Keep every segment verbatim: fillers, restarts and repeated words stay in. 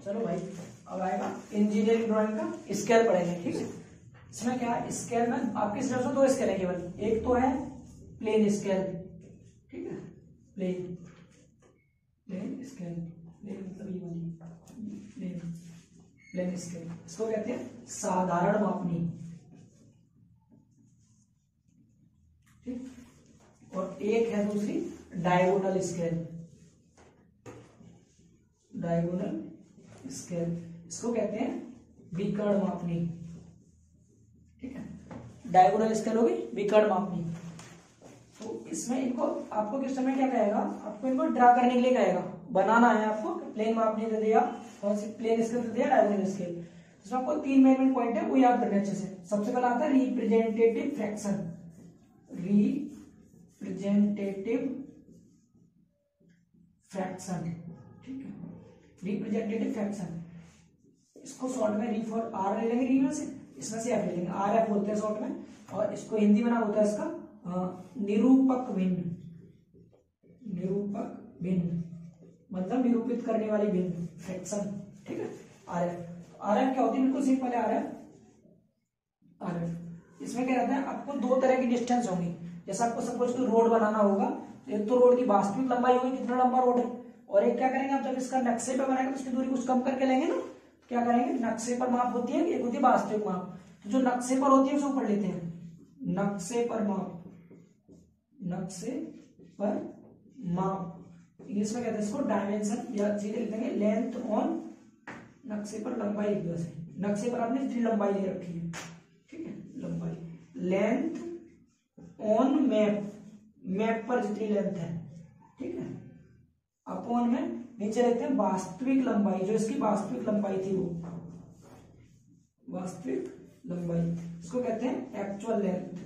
चलो भाई अब आएगा इंजीनियरिंग ड्राइंग का स्केल पढ़ेंगे, ठीक है। इसमें क्या है, स्केल में आपके सिलेबस में दो स्केल है केवल, एक तो है प्लेन स्केल, ठीक है, प्लेन प्लेन स्केल, प्लेन मतलब ये वाली प्लेन प्लेन स्केल, इसको कहते हैं साधारण मापनी, ठीक। और एक है दूसरी डायगोनल स्केल, डायगोनल स्केल, इसको कहते हैं विकर्ण मापनी, ठीक है। डायगोनल स्केल होगी विकर्ण मापनी। तो इसमें इनको आपको किस समय क्या कहेगा, आपको इनको ड्रा करने के लिए कहेगा, बनाना है आपको, प्लेन मापनी दे दिया, कौन सी प्लेन स्केल दे दिया, डायगोनल स्केल। इसमें आपको तीन मेन मेन पॉइंट है वो याद करने अच्छे से। सबसे पहला आता है रिप्रेजेंटेटिव फ्रैक्शन, रिप्रेजेंटेटिव फ्रैक्शन, ठीक है, रिप्रेजेंटेटिव फ्रैक्शन। इसको शॉर्ट में री फॉर आर ले लेंगे, री में से इसमें से एफ ले लेंगे, आर एफ बोलते हैं शॉर्ट में। और इसको हिंदी में नाम होता है इसका निरूपक भिन्न, निरूपक भिन्न मतलब निरूपित करने वाली भिन्न, फ्रैक्शन, ठीक है, आर एफ। आर एफ क्या होती है, बिल्कुल सिंपल है आर एफ। आर एफ इसमें क्या रहता है, आपको दो तरह की डिस्टेंस होंगी। जैसे आपको सपोज कोई रोड बनाना होगा, एक तो रोड की वास्तविक लंबाई होगी, कितना लंबा रोड है, और एक क्या करेंगे आप, जब इसका नक्शे पे बनाएंगे तो उसकी दूरी कुछ कम करके लेंगे ना, क्या करेंगे, नक्शे पर माप होती है, एक होती है वास्तविक माप। तो जो नक्शे पर होती है उसको पढ़ लेते हैं, नक्शे पर माप, नक्शे पर माप इंग्लिश में कहते हैं इसको डायमेंशन, या सीधे लिख देंगे लेंथ ऑन, नक्शे पर लंबाई लिख दो, नक्शे पर आपने जितनी लंबाई ले रखी है, ठीक है, लंबाई, लेंथ ऑन मैप, मैप पर जितनी लेंथ है, ठीक है, अपॉन में नीचे रहते हैं वास्तविक लंबाई, जो इसकी वास्तविक लंबाई थी वो वास्तविक लंबाई, इसको कहते हैं एक्चुअल लेंथ,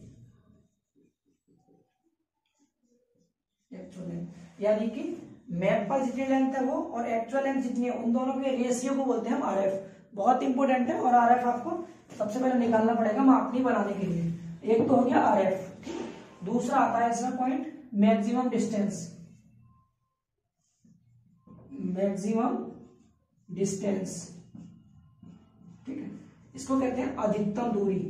एक्चुअल लेंथ। यानी कि मैप पर जितनी लेंथ है वो और एक्चुअल लेंथ जितनी है, उन दोनों के रेशियो को बोलते हैं हम आरएफ। बहुत इंपॉर्टेंट है। और आरएफ आपको सबसे पहले निकालना पड़ेगा मापनी बनाने के लिए। एक तो हो गया आरएफ, दूसरा आता है इसमें point maximum distance, maximum distance, ठीक है, इसको कहते हैं अधिकतम दूरी,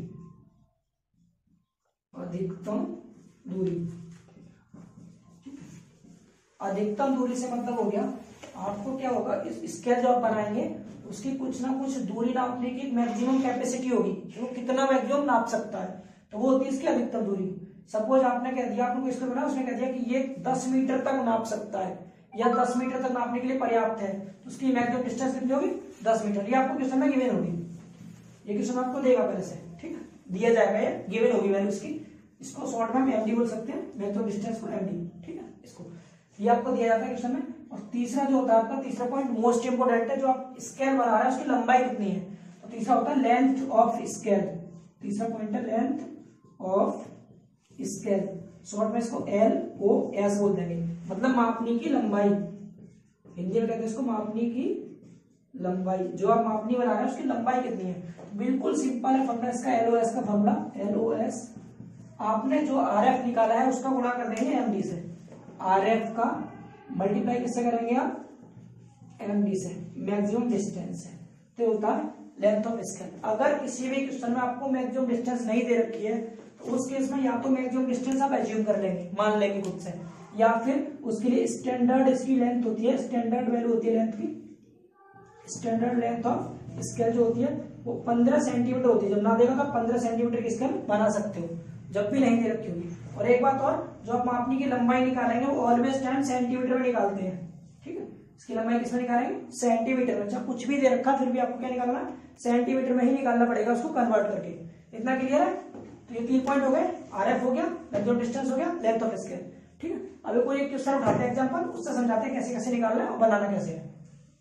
अधिकतम दूरी, ठीक है। अधिकतम दूरी से मतलब हो गया आपको क्या होगा, इस स्केल जो आप बनाएंगे उसकी कुछ ना कुछ दूरी नापने की मैक्सिमम कैपेसिटी होगी, वो कितना मैक्सिमम नाप सकता है, तो वो होती है इसकी अधिकतम दूरी। सपोज आपने कह दिया, आपने इसको बना, उसने कह दिया कि ये दस मीटर तक नाप सकता है या दस मीटर तक नापने के लिए पर्याप्त है, तो उसकी मैक्सिमम डिस्टेंस कितनी होगी, दस मीटर। ये आपको क्वेश्चन में गिवन होगी, ये क्वेश्चन आपको देगा पहले से, ठीक है, दिया जाएगा, ये गिवन होगी वैल्यू इसकी। इसको शॉर्ट में हम एमडी बोल सकते हैं, मैक्सिमम डिस्टेंस को एमडी, ठीक है, इसको ये आपको दिया जाता है क्वेश्चन में। और तीसरा जो होता है आपका, तीसरा पॉइंट मोस्ट इंपोर्टेंट है, जो आप स्केल बना रहे हैं उसकी लंबाई कितनी है, तो तीसरा होता है लेंथ ऑफ स्केल, तीसरा पॉइंट है लेंथ ऑफ स्केल, शॉर्ट में इसको एल ओ एस बोल देंगे, मतलब मापनी की लंबाई, हिंदी में कहते हैं इसको मापनी की लंबाई। जो आप मापनी बना रहे हैं उसकी लंबाई कितनी है, बिल्कुल सिंपल है फॉर्मूला इसका, एल ओ एस का फॉर्मूला, एल ओ एस आपने जो आर एफ निकाला है उसका गुणा कर देंगे एमडी से, आर एफ का मल्टीप्लाई किससे करेंगे आप, एमडी से, मैक्सिमम डिस्टेंस है, तो होता है लेंथ ऑफ स्केल। अगर किसी भी क्वेश्चन में आपको मैक्सिमम डिस्टेंस नहीं दे रखी है तो उस केस में या तो मैक्सिमम डिस्टेंस आप एज्यूम कर लेंगे, मान लेंगे खुद से, या फिर उसके लिए स्टैंडर्ड इसकी लेंथ होती है, स्टैंडर्ड वैल्यू होती है लेंथ की, स्टैंडर्ड लेंथ ऑफ स्केल जो होती है वो पंद्रह सेंटीमीटर होती है। जब ना देगा तो पंद्रह सेंटीमीटर की स्केल बना सकते हो, जब भी नहीं दे रखी होगी। और एक बात और, जो आप मापनी की लंबाई निकालेंगे वो ऑलवेज टाइम सेंटीमीटर में निकालते हैं, ठीक है, इसकी लंबाई किसमें निकालेंगे, सेंटीमीटर में। जब कुछ भी दे रखा फिर भी आपको क्या निकालना है, सेंटीमीटर में ही निकालना पड़ेगा उसको कन्वर्ट करके। इतना क्लियर है। तो ये तीन पॉइंट हो गए, आरएफ हो गया, मैक्सिमम डिस्टेंस हो गया, लेंथ ऑफ स्केल, ठीक है। अभी कोई एक क्वेश्चन उठाते हैं एग्जांपल, उससे समझाते हैं कैसे कैसे निकालना है और बनाना कैसे है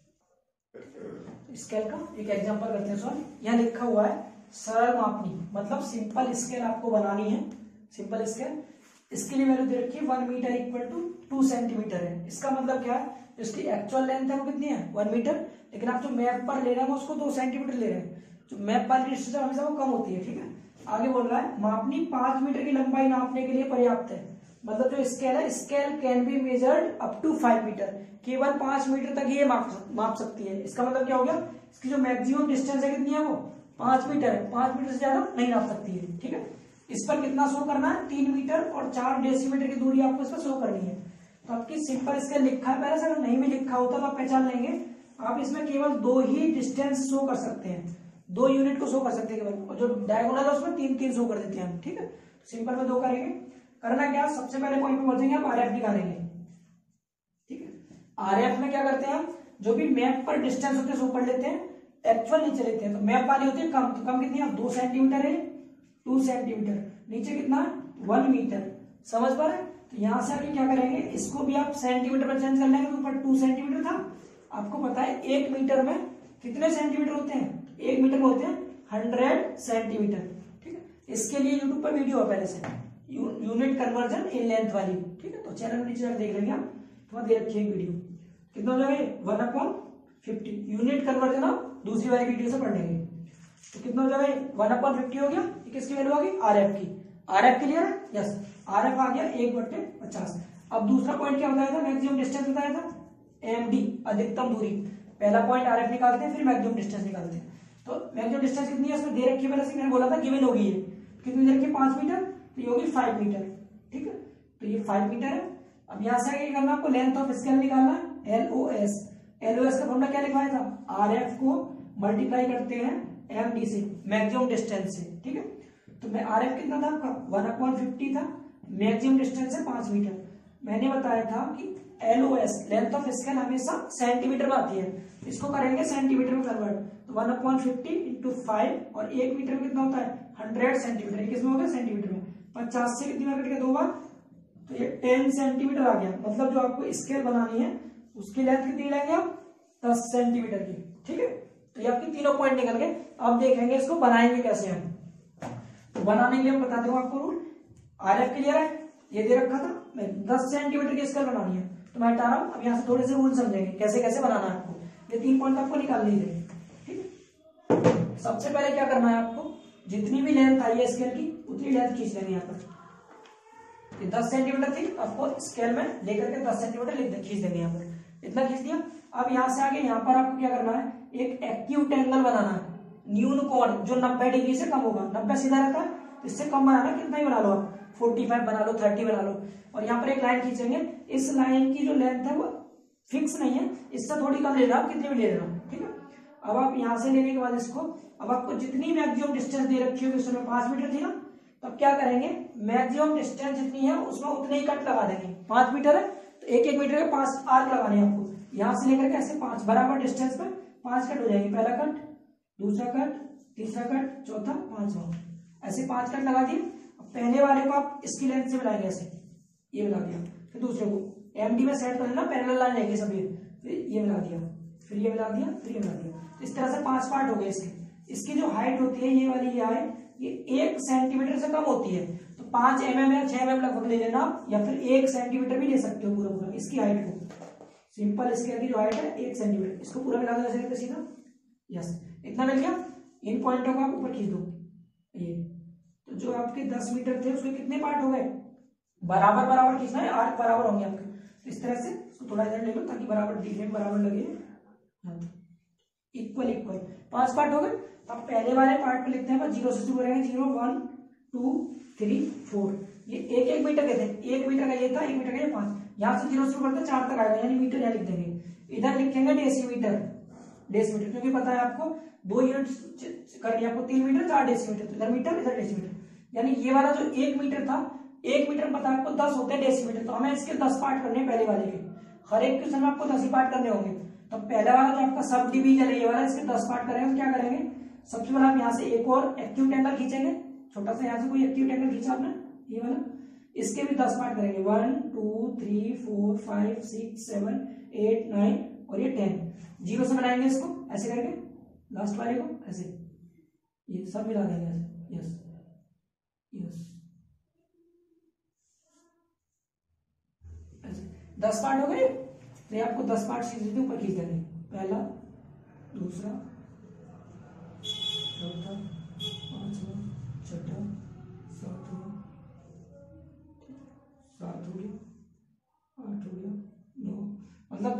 स्केल का। एक एग्जांपल करते हैं सॉल्व। यहाँ लिखा हुआ है सरल मापनी, मतलब सिंपल स्केल आपको बनानी है, सिंपल स्केल। इसके लिए वैल्यू दे रखी है one metre equal to two centimetre है। इसका मतलब क्या है, इसकी एक्चुअल लेंथ है वो कितनी है, वन मीटर, लेकिन आप जो मैप पर ले रहे हैं उसको दो सेंटीमीटर ले रहे हैं, जो मैप वाली डिस्टेंस हमेशा वो कम होती है, ठीक है। आगे बोल रहा है मापनी पांच मीटर की लंबाई नापने के लिए पर्याप्त है। मतलब जो स्केल है, scale can be measured up to five metre, केवल पांच मीटर तक ये माप माप सकती है। इसका मतलब क्या हो गया, इसकी जो मैक्सिमम डिस्टेंस है कितनी है, वो पांच मीटर है, पांच मीटर से ज्यादा नहीं नाप सकती है। ठीक है, इस पर कितना शो करना है, तीन मीटर और चार डेसीमीटर की दूरी आपको इस पर शो करनी है। तो आपकी सिंपल स्केल लिखा है पहले से, अगर नहीं भी लिखा होता तो आप पहचान लेंगे। आप इसमें केवल दो ही डिस्टेंस शो कर सकते हैं, दो यूनिट को शो कर सकते हैं केवल, और जो डायगोनल है उसमें तीन तीन शो कर देते हैं हम। ठीक है, सिंपल में दो करेंगे। करना क्या, सबसे पहले पॉइंट पे पहुंचेंगे आप आरएफ निकालेंगे। ठीक है, आरएफ में क्या करते हैं हम, जो भी मैप पर डिस्टेंस होते हैं ऊपर लेते हैं, एक्चुअल नीचे लेते हैं। तो मैप वाली होती है कम, तो कम कितनी है, दो सेंटीमीटर है, टू सेंटीमीटर, नीचे कितना है, वन मीटर। समझ पा रहे हैं? तो यहां से आगे क्या करेंगे, इसको भी आप सेंटीमीटर में चेंज कर लेंगे। तो ऊपर टू सेंटीमीटर था, आपको पता है एक मीटर में कितने सेंटीमीटर होते हैं, एक मीटर में होते हैं हंड्रेड सेंटीमीटर। ठीक है, इसके लिए यूट्यूब पर वीडियो है पहले से, u, unit conversion in length वाली। ठीक है, तो चैनल में नीचे देख लेंगे आप, तो दे रखिए एक वीडियो, कितना हो जाएगा, one upon fifty. Unit conversion आप दूसरी वाली वीडियो से पढ़ लेंगे। तो कितना हो जाएगा, वन अपॉन फिफ्टी हो गया। किसकी वैल्यू आ गई, आरएफ की। आरएफ क्लियर है, यस, आरएफ आ गया एक बट्टे पचास। अब दूसरा पॉइंट क्या बताया था, मैक्सिमम डिस्टेंस बताया था, एमडी अधिकतम दूरी। पहला पॉइंट आरएफ निकालते हैं, फिर मैक्सिमम डिस्टेंस निकालते हैं। तो मैक्सिमम डिस्टेंस कितनी है, इसमें दे रखी है पहले से, मैंने बोला था गिवन होगी ये, कितनी दे रखी है, पांच मीटर, तो ये होगी फाइव मीटर। ठीक है, तो ये फाइव मीटर है। अब यहां से आगे करना, आपको लेंथ ऑफ स्केल निकालना है, एलओएस। एलओएस का फॉर्मूला क्या लिखवाया था, आरएफ को मल्टीप्लाई करते हैं एमडी से, मैक्सिमम डिस्टेंस से। ठीक है, तो मैं आरएफ कितना था आपका, वन अपॉन फिफ्टी था, मैक्सिमम डिस्टेंस है पांच मीटर। मैंने बताया था कि एलओएस लेंथ ऑफ स्केल हमेशा सेंटीमीटर में आती है, इसको करेंगे सेंटीमीटर में कन्वर्ट। तो one upon fifty into five, और एक मीटर में कितना होता है, हंड्रेड सेंटीमीटर। किसमें हो गया, सेंटीमीटर में। पचास से कितनी बार कट गया, दो बार, तो ये टेन सेंटीमीटर आ गया। मतलब जो आपको स्केल बनानी है उसकी लेंथ कितनी लेंगे आप, दस सेंटीमीटर की। ठीक है, तो ये आपकी तीनों पॉइंट निकल गए। अब देखेंगे इसको बनाएंगे कैसे हम। तो बनाने के लिए हम बता दूं आपको रूल। आरएफ क्लियर है, ये दे रखा था, मैं दस सेंटीमीटर की स्केल बनानी है, तो मैं हटा रहा हूं। अब यहाँ से थोड़े से रूल समझेंगे कैसे कैसे बनाना है आपको। ये तीन पॉइंट आपको निकाल लीजिए। ठीक है, सबसे पहले क्या करना है आपको, जितनी भी लेंथ आई है स्केल की उतनी लेंथ खींच लेंगे। यहाँ पर ये दस सेंटीमीटर थी, आपको स्केल में लेकर के दस सेंटीमीटर लिख खींच देंगे। यहाँ पर इतना खींच दिया। अब यहाँ से आगे यहाँ पर आपको क्या करना है, एक एक्यूट एंगल बनाना है, न्यून कोण जो नब्बे डिग्री से कम होगा। नब्बे सीधा रहता है, इससे कम बनाना, कितना ही बना लो आप, पैंतालीस बना लो, तीस बना लो। और यहाँ पर एक लाइन खींचेंगे, इस लाइन की जो लेंथ है वो फिक्स नहीं है, इससे थोड़ी कम ले लेना आप, कितनी भी ले लेना। ठीक है, अब आप यहाँ से लेने के बाद इसको, अब आपको जितनी मैक्सिमम डिस्टेंस दे रखी होगी, उसमें पांच मीटर थी ना, तब क्या करेंगे, मैक्सिमम डिस्टेंस जितनी है उसमें उतने ही कट लगा देंगे। पांच मीटर है तो एक एक मीटर के पांच आर्क लगाने हैं आपको, यहां से लेकर के ऐसे पांच बराबर डिस्टेंस पे पांच कट हो जाएंगे। पहला कट, दूसरा कट, तीसरा कट, चौथा, पांचवा, ऐसे पांच कट लगा दिए। पहले वाले को आप इसकी लेंथ से मिलाएंगे, ऐसे ये मिला दिया। फिर दूसरे को एमडी में सेट कर लेना, पैरेलल लाइन लेंगे सभी, फिर ये मिला दिया, फिर ये मिला दिया, फिर ये मिला दिया। इस तरह से पांच पार्ट हो गए इसके। इसकी जो हाइट होती है, ये वाली ये है, ये एक सेंटीमीटर से कम होती है, तो पांच एम एम या छह एम एम लगभग ले लेना, या फिर एक सेंटीमीटर भी ले सकते हो पूरा पूरा इसकी हाइट को। सिंपल स्केल की जो हाइट है एक सेंटीमीटर, इसको पूरा मिला दो ऐसे सीधा, यस, इतना मिल गया। इन पॉइंटों को आप ऊपर खींच दो। ये तो जो आपके दस मीटर थे उसके कितने पार्ट हो गए, बराबर बराबर खींचना है, आर्क बराबर होंगे आपके। तो इस तरह से इसको थोड़ा इधर ले लो ताकि बराबर दिखने में बराबर लगे, इक्वल इक्वल पांच पार्ट हो गए। अब पहले वाले पार्ट पे लिखते हैं, जीरो से शुरू करेंगे, zero, one, two, three, four. ये एक एक मीटर के थे, एक मीटर का ये था, एक मीटर का ये पांच। यहाँ से जीरो शुरू करते चार तक आएगा, यानी मीटर यहाँ लिख देंगे। इधर लिखेंगे डेसीमीटर, डेसीमीटर क्योंकि पता है आपको दो यूनिट कर लिया, आपको तीन मीटर चार डेसीमीटर, तो इधर मीटर इधर डेसीमीटर। यानी ये वाला जो एक मीटर था, एक मीटर पता है आपको दस होते हैं डेसीमीटर, तो हमें इसके दस पार्ट करने पहले वाले के, हर एक क्वेश्चन में आपको दस ही पार्ट करने होंगे। तो पहला वाला जो आपका सब डिवीजन है ये वाला, इसके दस पार्ट करेंगे। क्या करेंगे, सबसे पहले आप यहाँ से एक और एक्यूट एंगल खींचेंगे, छोटा सा यहाँ से कोई एक्यूट एंगल खींचा आपने, ये वाला, इसके भी दस पार्ट करेंगे, one, two, three, four, five, six, seven, eight, nine और ये टेन। जीरो से बनाएंगे इसको ऐसे करके, लास्ट वाले को ऐसे, ये सब मिला देंगे ऐसे, यस यस, ऐसे दस पार्ट हो गए। तो ये आपको दस पार्ट सीधे ऊपर खींच देंगे, पहला, दूसरा, चौथा, पांचवा, छठा, सातवां, सात,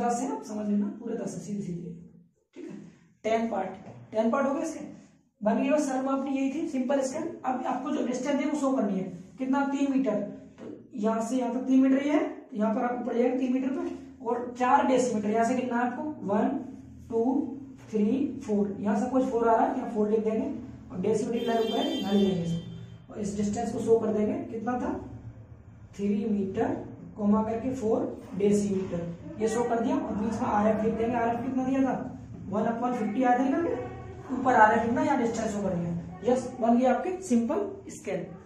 दस है, आप समझ लेना पूरे दस है सीधे सीधे, ठीक है। टेन पार्ट टेन पार्ट हो गए इसके, बाकी बस सर्व अपनी यही थी सिंपल स्केल। अब आपको जो डिस्टेंस है वो शो करनी है, कितना, तीन मीटर, तो यहाँ से यहाँ तक तीन मीटर ही है, तो यहाँ पर आपको पड़ जाएगा तीन मीटर पे, और चार डेसीमीटर यहाँ से कितना है आपको, वन टू थ्री फोर, यहाँ से कुछ फोर आ रहा है, यहाँ फोर लिख देंगे और डेसीमीटर कितना रुपए है यहाँ लिख देंगे इसको, और इस डिस्टेंस को शो कर देंगे, कितना था, थ्री मीटर कोमा करके फोर डेसीमीटर, ये शो कर दिया। और बीच में आर एफ लिख देंगे, आर एफ कितना दिया था, वन अपॉन फिफ्टी आ जाएगा, ऊपर आ रहा है कितना, यहाँ डिस्टेंस शो कर दिया। यस, बन गया आपके सिंपल स्केल।